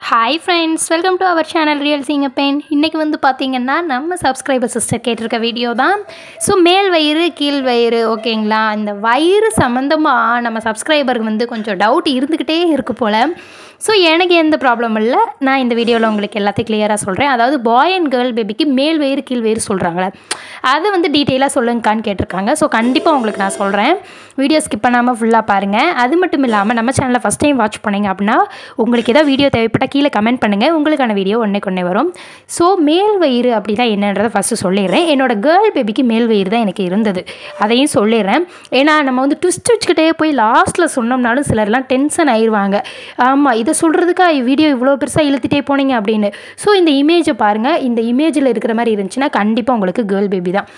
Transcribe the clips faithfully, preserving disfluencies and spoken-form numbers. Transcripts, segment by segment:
Hi friends, welcome to our channel Real Seeing a Pain. இன்னைக்கு வந்து பாத்தீங்கன்னா நம்ம சப்ஸ்கிரைபர் சிஸ்டர் கேட்டிருக்க வீடியோ தான். ஸோ மேல் வயிறு கீழ் வயிறு ஓகேங்களா, இந்த வயிறு சம்மந்தமாக நம்ம சப்ஸ்கிரைபருக்கு வந்து கொஞ்சம் டவுட் இருந்துக்கிட்டே இருக்கு போல். ஸோ எனக்கு எந்த ப்ராப்ளம் இல்லை, நான் இந்த வீடியோவில் உங்களுக்கு எல்லாத்தையும் கிளியராக சொல்கிறேன். அதாவது பாய் அண்ட் கேர்ள் பேபிக்கு மேல் வயிறு கீழ் வயிறு சொல்கிறாங்களே, அதை வந்து டீட்டெயிலாக சொல்லுங்கக்கான்னு கேட்டிருக்காங்க. ஸோ கண்டிப்பாக உங்களுக்கு நான் சொல்கிறேன், வீடியோ ஸ்கிப் பண்ணாமல் ஃபுல்லாக பாருங்கள். அது மட்டும் இல்லாமல் நம்ம சேனலை ஃபஸ்ட் டைம் வாட்ச் பண்ணிங்க அப்படின்னா உங்களுக்கு ஏதாவது வீடியோ தேவைப்பட்டால் கீழே கமெண்ட் பண்ணுங்கள், உங்களுக்கான வீடியோ ஒன்றே கொண்டே வரும். ஸோ மேல் வயிறு அப்படின்னா என்னன்றதை ஃபஸ்ட்டு சொல்லிடுறேன். என்னோட கேர்ள் பேபிக்கு மேல் வயிறு தான் எனக்கு இருந்தது, அதையும் சொல்லிடுறேன். ஏன்னா நம்ம வந்து ட்விஸ்ட் வச்சுக்கிட்டே போய் லாஸ்ட்டில் சொன்னோம்னாலும் சிலர்லாம் டென்ஷன் ஆயிடுவாங்க. ஆமாம், இதை சொல்கிறதுக்கா வீடியோ இவ்வளோ பெருசாக இழுத்துட்டே போனீங்க அப்படின்னு. ஸோ இந்த இமேஜை பாருங்கள், இந்த இமேஜில் இருக்கிற மாதிரி இருந்துச்சுன்னா கண்டிப்பாக உங்களுக்கு கேர்ள் பேபி தான்.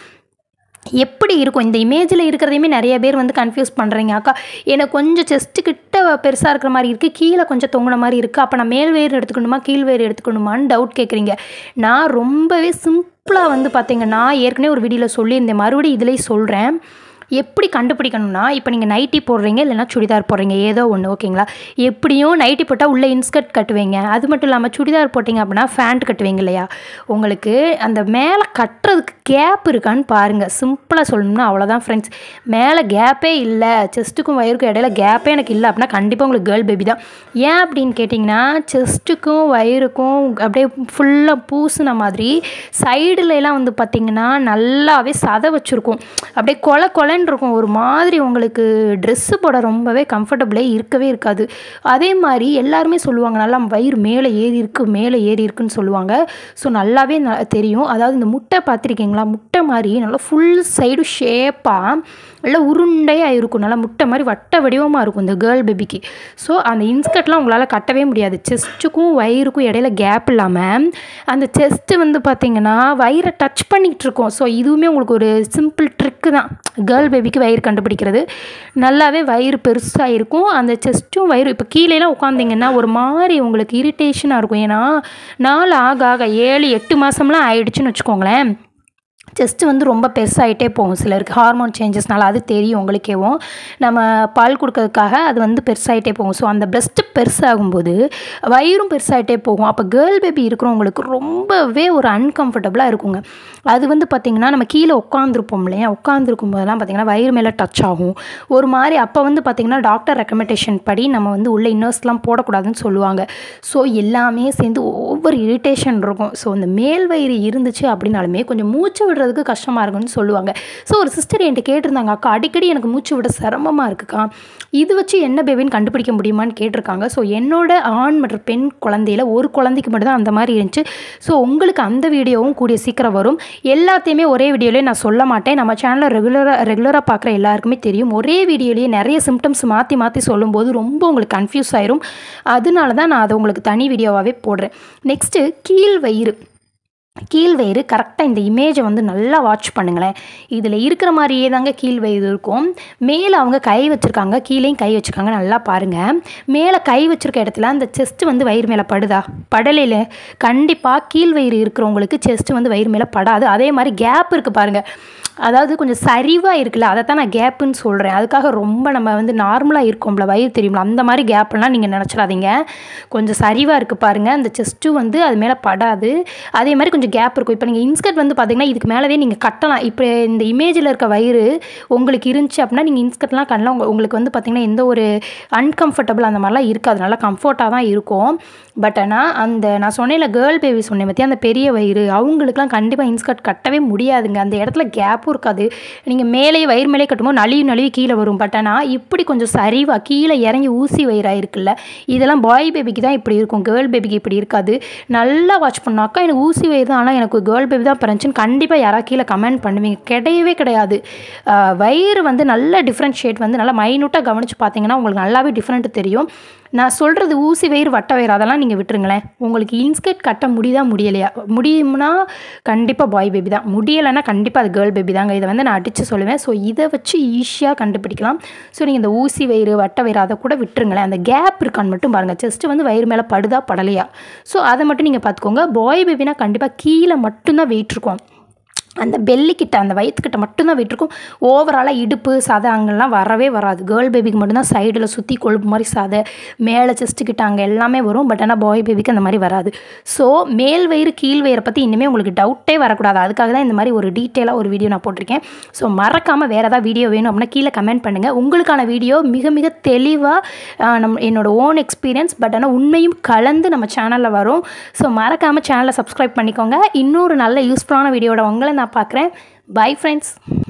எப்படி இருக்கும் இந்த இமேஜில் இருக்கிறதையுமே நிறைய பேர் வந்து கன்ஃபியூஸ் பண்ணுறீங்க. அக்கா எனக்கு கொஞ்சம் செஸ்ட்டு கிட்ட பெருசாக இருக்கிற மாதிரி இருக்குது, கீழே கொஞ்சம் தொங்குன மாதிரி இருக்குது, அப்போ நான் மேல் வயிறு எடுத்துக்கணுமா கீழ் வயிறு எடுத்துக்கணுமான்னு டவுட் கேட்குறீங்க. நான் ரொம்பவே சிம்பிளாக வந்து பார்த்தீங்கன்னா ஏற்கனவே ஒரு வீடியோவில் சொல்லியிருந்தேன், மறுபடியும் இதிலேயே சொல்கிறேன். எப்படி கண்டுபிடிக்கணும்னா, இப்போ நீங்கள் நைட்டி போடுறீங்க இல்லைனா சுடிதார் போடுறீங்க, ஏதோ ஒன்று ஓகேங்களா. எப்படியும் நைட்டி போட்டால் உள்ளே இன்ஸ்கர்ட் கட்டுவீங்க, அது மட்டும் இல்லாமல் சுடிதார் போட்டிங்க அப்படின்னா ஃபேண்ட் கட்டுவீங்க இல்லையா. உங்களுக்கு அந்த மேலே கட்டுறதுக்கு கேப் இருக்கான்னு பாருங்கள். சிம்பிளாக சொல்லணும்னா அவ்வளோதான் ஃப்ரெண்ட்ஸ். மேலே கேப்பே இல்லை, செஸ்ட்டுக்கும் வயிறுக்கும் இடையில கேப்பே எனக்கு இல்லை அப்படின்னா கண்டிப்பாக உங்களுக்கு கேர்ள் பேபி தான். ஏன் அப்படின்னு கேட்டிங்கன்னா, செஸ்ட்டுக்கும் வயிறுக்கும் அப்படியே ஃபுல்லாக பூசின மாதிரி சைடுலலாம் வந்து பார்த்திங்கன்னா நல்லாவே சதை வச்சுருக்கும், அப்படியே கொலை கொலை இருக்கும். ஒரு மாதிரி உங்களுக்கு ட்ரெஸ்ஸு போட ரொம்பவே கம்ஃபர்டபுளே இருக்கவே இருக்காது. அதே மாதிரி எல்லாருமே சொல்லுவாங்க நல்லா வயிறு மேலே ஏறி இருக்குது மேலே ஏறி இருக்குன்னு சொல்லுவாங்க. ஸோ நல்லாவே ந தெரியும். அதாவது இந்த முட்டை பார்த்துருக்கீங்களா, முட்டை மாதிரி நல்லா ஃபுல் சைடு ஷேப்பாக நல்லா உருண்டையாக இருக்கும், நல்லா முட்டை மாதிரி வட்ட வடிவமாக இருக்கும் இந்த கேர்ள் பேபிக்கு. ஸோ அந்த இன்ஸ்கர்ட்லாம் உங்களால் கட்டவே முடியாது. செஸ்ட்டுக்கும் வயிறுக்கும் இடையில கேப் இல்லாமல் அந்த செஸ்ட்டு வந்து பார்த்திங்கன்னா வயிறை டச் பண்ணிகிட்டு இருக்கும். ஸோ இதுவுமே உங்களுக்கு ஒரு சிம்பிள் ட்ரிக்கு தான் கேர்ள் பேபிக்கு வயிறு கண்டுபிடிக்கிறது. நல்லாவே வயிறு பெருசாக இருக்கும், அந்த செஸ்ட்டும் வயிறு. இப்போ கீழேலாம் உட்காந்திங்கன்னா ஒரு மாதிரி உங்களுக்கு இரிட்டேஷனாக இருக்கும். ஏன்னா நாள் ஆக ஆக ஏழு எட்டு மாதம்லாம் ஆயிடுச்சுன்னு வச்சுக்கோங்களேன், செஸ்ட்டு வந்து ரொம்ப பெருசாகிட்டே போகும். சிலருக்கு ஹார்மோன் சேஞ்சஸ்னால அது தெரியும் உங்களுக்கேவும், நம்ம பால் கொடுக்கறதுக்காக அது வந்து பெருசாகிட்டே போகும். ஸோ அந்த பிரெஸ்ட்டு பெருசாகும்போது வயிறும் பெருசாகிட்டே போகும். அப்போ கேர்ள் பேபி இருக்கிறவங்களுக்கு ரொம்பவே ஒரு அன்கம்ஃபர்டபுளாக இருக்குங்க. அது வந்து பார்த்திங்கன்னா நம்ம கீழே உட்காந்துருப்போம் இல்லையா, உட்காந்துருக்கும் போதெல்லாம் பார்த்திங்கன்னா வயிறு மேலே டச் ஆகும் ஒரு மாதிரி. அப்போ வந்து பார்த்திங்கன்னா டாக்டர் ரெக்கமெண்டேஷன் படி நம்ம வந்து உள்ள இன்னர்ஸ்லாம் போடக்கூடாதுன்னு சொல்லுவாங்க. ஸோ எல்லாமே சேர்ந்து ஒவ்வொரு இரிட்டேஷன் இருக்கும். ஸோ அந்த மேல் வயிறு இருந்துச்சு அப்படின்னாலுமே கொஞ்சம் மூச்சு விடுறதுக்கு கஷ்டமாக இருக்குன்னு சொல்லுவாங்க. ஸோ ஒரு சிஸ்டர் என்கிட்ட கேட்டிருந்தாங்க, அக்கா அடிக்கடி எனக்கு மூச்சு விட சிரமமாக இருக்குக்கா, இது வச்சு என்ன பேபின்னு கண்டுபிடிக்க முடியுமான்னு கேட்டிருக்காங்க. ஸோ என்னோட ஆண் மற்றும் பெண் குழந்தையில் ஒரு குழந்தைக்கு மட்டும் தான் அந்த மாதிரி இருந்துச்சு. ஸோ உங்களுக்கு அந்த வீடியோவும் கூடிய சீக்கிரம் வரும். எல்லாத்தையுமே ஒரே வீடியோலேயே நான் சொல்ல மாட்டேன், நம்ம சேனலில் ரெகுலராக ரெகுலராக பார்க்குற எல்லாருக்குமே தெரியும். ஒரே வீடியோலேயே நிறைய சிம்டம்ஸ் மாற்றி மாற்றி சொல்லும்போது ரொம்ப உங்களுக்கு கன்ஃபியூஸ் ஆயிரும். அதனால தான் நான் அதை உங்களுக்கு தனி வீடியோவாகவே போடுறேன். நெக்ஸ்ட்டு கீழ் வயிறு. கீழ் வயிறு கரெக்டாக இந்த இமேஜை வந்து நல்லா வாட்ச் பண்ணுங்களேன். இதில் இருக்கிற மாதிரியே தாங்க கீழ் வயிறு இருக்கும். மேலே அவங்க கை வச்சுருக்காங்க, கீழேயும் கை வச்சுருக்காங்க, நல்லா பாருங்கள். மேலே கை வச்சுருக்க இடத்துல அந்த செஸ்ட்டு வந்து வயிறு மேலே படுதா, படலையில். கண்டிப்பாக கீழ் வயிறு இருக்கிறவங்களுக்கு செஸ்ட்டு வந்து வயிறு மேலே படாது. அதே மாதிரி கேப் இருக்குது பாருங்கள், அதாவது கொஞ்சம் சரிவாக இருக்குல்ல, அதை தான் நான் கேப்புன்னு சொல்கிறேன். அதுக்காக ரொம்ப நம்ம வந்து நார்மலாக இருக்கோம்ல வயிறு தெரியும்ல, அந்த மாதிரி கேப்லாம் நீங்கள் நினச்சிடாதீங்க. கொஞ்சம் சரிவாக இருக்குது பாருங்கள், அந்த செஸ்ட்டும் வந்து அது மேலே படாது. அதே மாதிரி கொஞ்சம் கேப் இருக்கும். இப்போ நீங்கள் இன்ஸ்கர்ட் வந்து பார்த்திங்கன்னா இதுக்கு மேலவே நீங்கள் கட்டலாம். இப்போ இந்த இமேஜில் இருக்க வயிறு உங்களுக்கு இருந்துச்சு அப்படின்னா நீங்கள் இன்ஸ்கர்ட்லாம் கட்டலாம். உங்களுக்கு வந்து பார்த்திங்கன்னா எந்த ஒரு அன்கம்ஃபர்டபுள் அந்த மாதிரிலாம் இருக்காது, நல்லா கம்ஃபர்ட்டாக தான் இருக்கும். பட் ஆனால் அந்த நான் சொன்னேன்ல கேர்ள் பேபி சொன்னேன் பற்றி, அந்த பெரிய வயிறு அவங்களுக்குலாம் கண்டிப்பாக இன்ஸ்கர்ட் கட்டவே முடியாதுங்க. அந்த இடத்துல கேப்பும் இருக்காது. நீங்கள் மேலே வயிறு மேலே கட்டும்போது நழுவி நழுவி கீழே வரும். பட் ஆனால் இப்படி கொஞ்சம் சரிவாக கீழே இறங்கி ஊசி வயிறாக இருக்குல்ல, இதெல்லாம் பாய் பேபிக்கு தான் இப்படி இருக்கும், கேர்ள் பேபிக்கு இப்படி இருக்காது. நல்லா வாட்ச் பண்ணாக்கா எனக்கு ஊசி வயிறு தான், ஆனால் எனக்கு கேர்ள் பேபி தான் பிறந்துச்சுன்னு கண்டிப்பாக யாராவது கீழே கமெண்ட் பண்ணுவீங்க. கிடையவே கிடையாது. வயிறு வந்து நல்ல டிஃப்ரென்ஷியேட் வந்து நல்லா மைனூட்டாக கவனித்து பார்த்தீங்கன்னா உங்களுக்கு நல்லாவே டிஃப்ரெண்ட்டு தெரியும். நான் சொல்கிறது ஊசி வயிறு வட்ட வயிறு அதெல்லாம் நீங்கள் விட்டுருங்களேன். உங்களுக்கு இன்ஸ்கர்ட் கட்ட முடியுதா முடியலையா, முடியும்னா கண்டிப்பாக பாய் பேபி தான், முடியலைன்னா கண்டிப்பாக அது கேர்ள் பேபி தாங்க. இதை வந்து நான் அடித்து சொல்லுவேன். ஸோ இதை வச்சு ஈஸியாக கண்டுபிடிக்கலாம். ஸோ நீங்கள் இந்த ஊசி வயிறு வட்ட வயிறு அதை கூட விட்டுருங்களேன். அந்த கேப் இருக்கான்னு மட்டும் பாருங்கள், செஸ்ட்டு வந்து வயிறு மேலே படுதா படலையா. ஸோ அதை மட்டும் நீங்கள் பார்த்துக்கோங்க. பாய் பேபினா கண்டிப்பாக கீழே மட்டும்தான் வெயிட் இருக்கும். அந்த பெல்லிக்கிட்ட அந்த வயிற்றுக்கிட்ட மட்டும்தான் விட்டுருக்கும். ஓவராலாக இடுப்பு சதை அங்கெல்லாம் வரவே வராது. கேர்ள் பேபிக்கு மட்டும்தான் சைடில் சுற்றி கொழுப்பு மாதிரி சதை, மேலே செஸ்ட்டுக்கிட்ட அங்கே எல்லாமே வரும். பட் ஆனால் பாய் பேபிக்கு அந்த மாதிரி வராது. ஸோ மேல் வயிறு கீழ் வயிறை பற்றி இனிமேல் உங்களுக்கு டவுட்டே வரக்கூடாது. அதுக்காக தான் இந்த மாதிரி ஒரு டீட்டெயிலாக ஒரு வீடியோ நான் போட்டிருக்கேன். ஸோ மறக்காமல் வேறு ஏதாவது வீடியோ வேணும் அப்படின்னா கீழே கமெண்ட் பண்ணுங்கள். உங்களுக்கான வீடியோ மிக மிக தெளிவாக நம் என்னோடய ஓன் எக்ஸ்பீரியன்ஸ் பட் ஆனால் உண்மையும் கலந்து நம்ம சேனலில் வரும். ஸோ மறக்காமல் சேனலை சப்ஸ்கிரைப் பண்ணிக்கோங்க. இன்னொரு நல்ல யூஸ்ஃபுல்லான வீடியோட உங்களை நான் பார்க்குறேன். Bye friends.